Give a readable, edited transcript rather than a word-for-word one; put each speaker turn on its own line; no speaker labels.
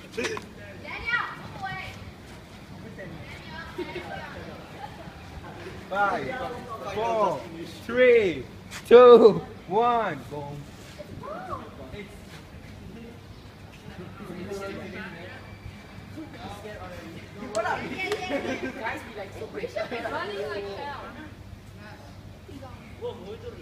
Five, four, three,
2.
1. Boom.
Guys be like so brave. Running like hell.